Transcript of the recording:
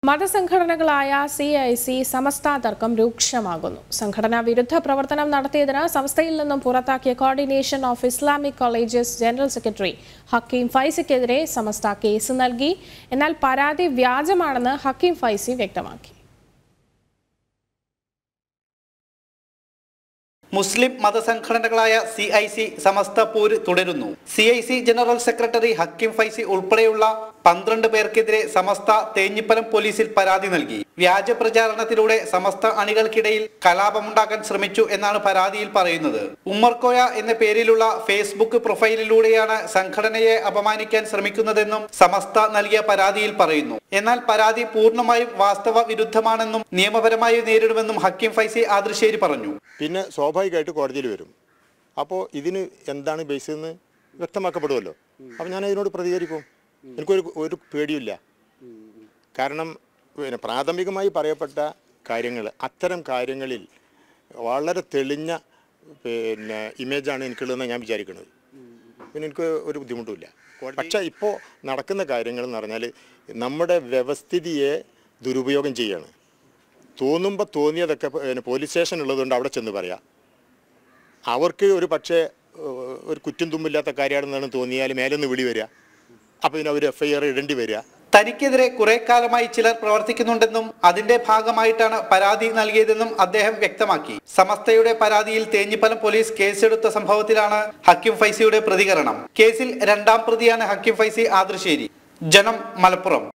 മതസംഘടനകളായ CIC സമസ്ത തർക്കം രൂക്ഷമാകുന്നു. സംഘടനാ വിരുദ്ധ പ്രവർത്തനം നടത്തിയതിന് സംസ്ഥയിൽ നിന്നും പുറത്താക്കിയ coordination of Islamic colleges general secretary Hakeem ഫൈസിക്കെതിരെ സമസ്ത കേസ് നൽകി. എന്നാൽ പരാതി വ്യാജമാണെന്ന് ഹക്കീം ഫൈസി വ്യക്തമാക്കി. മുസ്ലിം മതസംഘടനകളായ CIC സമസ്ത പോര് തുടരുന്നു. CIC general secretary Hakeem Faizy ഉൾപ്പെടെയുള്ള 12 പേർക്കെതിരെ സമസ്ത തേഞ്ഞിപ്പലം പോലീസിൽ പരാതി നൽകി. വ്യാജ പ്രചാരണത്തിലൂടെ സമസ്ത അണികൾക്കിടയിൽ കലാപമുണ്ടാക്കാൻ ശ്രമിച്ചു എന്നാണ് പരാതിയിൽ പറയുന്നത്. ഉമ്മർകോയ എന്ന പേരിലുള്ള ഫേസ്ബുക്ക് പ്രൊഫൈലിലൂടെയാണ് സംഘടനയെ അപമാനിക്കാൻ ശ്രമിക്കുന്നതെന്നും സമസ്ത നൽകിയ പരാതിയിൽ പറയുന്നു. എന്നാൽ പരാതി പൂർണ്ണമായും വാസ്തവ വിരുദ്ധമാണെന്നും നിയമപരമായി നേരിടുമെന്നും ഹക്കീം ഫൈസി ആദർശേരി പറഞ്ഞു. പിന്നെ സ്വാഭാവികമായിട്ട് കോടതിയിൽ വരും. അപ്പോൾ ഇതിന് എന്താണ് ബേസ് എന്ന് വ്യക്തമാക്കപ്പെടുമല്ലോ. അപ്പോൾ ഞാൻ ഇതിനോട് പ്രതികരിക്കും. എനിക്കൊരു പേടിയില്ല. കാരണം പിന്നെ പ്രാഥമികമായി പറയപ്പെട്ട കാര്യങ്ങൾ, അത്തരം കാര്യങ്ങളിൽ വളരെ തെളിഞ്ഞ പിന്നെ ഇമേജാണ് എനിക്കുള്ളതെന്ന് ഞാൻ വിചാരിക്കുന്നത്. പിന്നെ എനിക്ക് ഒരു ബുദ്ധിമുട്ടുമില്ല. പക്ഷേ ഇപ്പോൾ നടക്കുന്ന കാര്യങ്ങൾ എന്ന് പറഞ്ഞാൽ നമ്മുടെ വ്യവസ്ഥിതിയെ ദുരുപയോഗം ചെയ്യാണ്. തോന്നുമ്പോൾ തോന്നിയതൊക്കെ പിന്നെ പോലീസ് സ്റ്റേഷൻ ഉള്ളതുകൊണ്ട് അവിടെ ചെന്ന് പറയാം. അവർക്ക് ഒരു പക്ഷേ ഒരു കുറ്റം തുമ്മില്ലാത്ത കാര്യമാണെന്നാണ് തോന്നിയാൽ മേലൊന്ന് വിളി വരിക. അപ്പോൾ ഇതിന് അവർ FIR ഇടേണ്ടി വരിക. തനിക്കെതിരെ കുറെ കാലമായി ചിലർ പ്രവർത്തിക്കുന്നുണ്ടെന്നും അതിന്റെ ഭാഗമായിട്ടാണ് പരാതി നൽകിയതെന്നും അദ്ദേഹം വ്യക്തമാക്കി. സമസ്തയുടെ പരാതിയിൽ തേഞ്ഞിപ്പലം പോലീസ് കേസെടുത്ത സംഭവത്തിലാണ് ഹക്കീം ഫൈസിയുടെ പ്രതികരണം. കേസിൽ 2ാം പ്രതിയാണ് ഹക്കീം ഫൈസി ആദർശേരി. ജനം, മലപ്പുറം.